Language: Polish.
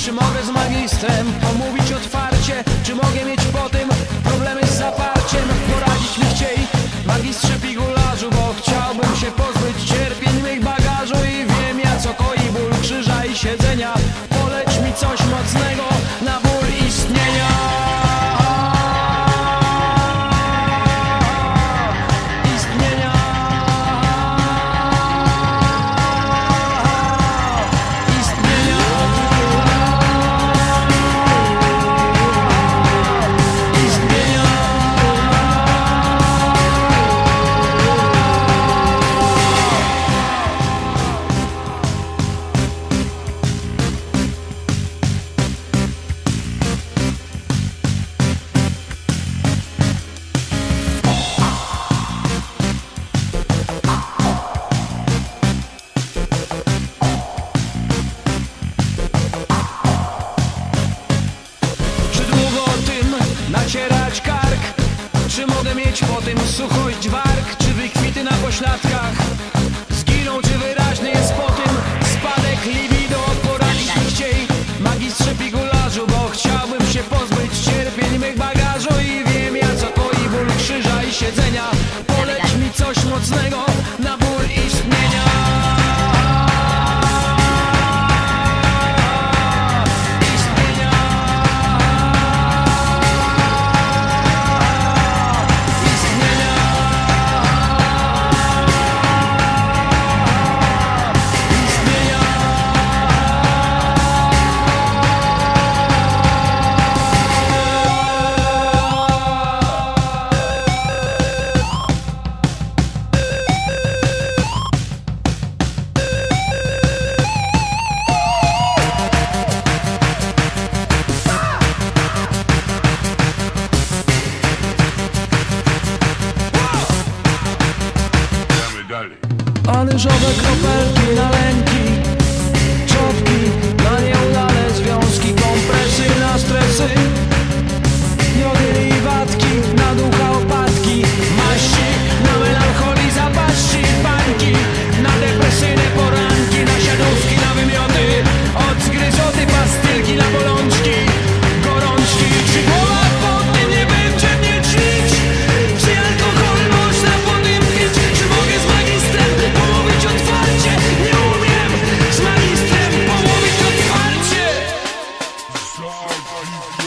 Czy mogę z magistrem omówić otwarcie? Czy mogę mieć po tym problemy z zaparciem? Poradzić mi chcieli magistrze pigularzu, bo chciałbym się pozbyć cierpień mych bagażu. I wiem ja, co koi ból krzyża i siedzenia. Poleć mi coś mocnego na ból istnienia. Nacierać kark? Czy mogę mieć po tym suchość warg? Czy wykwity na pośladkach zginą? Czy wyraźny jest po tym spadek libido? Poradzić mi chcieli magistrze pigularzu, bo chciałbym się pozbyć cierpień mych bagażu. I wiem ja, co koi ból krzyża i siedzenia. Poleć mi coś mocnego na ból istnienia. Anyżowe kropelki na lęki, czopki na nieudane związki, kompresy na stresy, jody i watki, na ducha opadki, maści na melancholii, zapaści, bańki, na depresyjne poranki, na siadówki, na wymioty, od zgryzoty, pastylki na bolączki, gorączki. Czy głowa pod tym nie będzie mnie ćwić? Czy alkohol można po tym pić? Czy mogę z magistrem pomówić otwarcie? Nie umiem z magistrem pomówić otwarcie.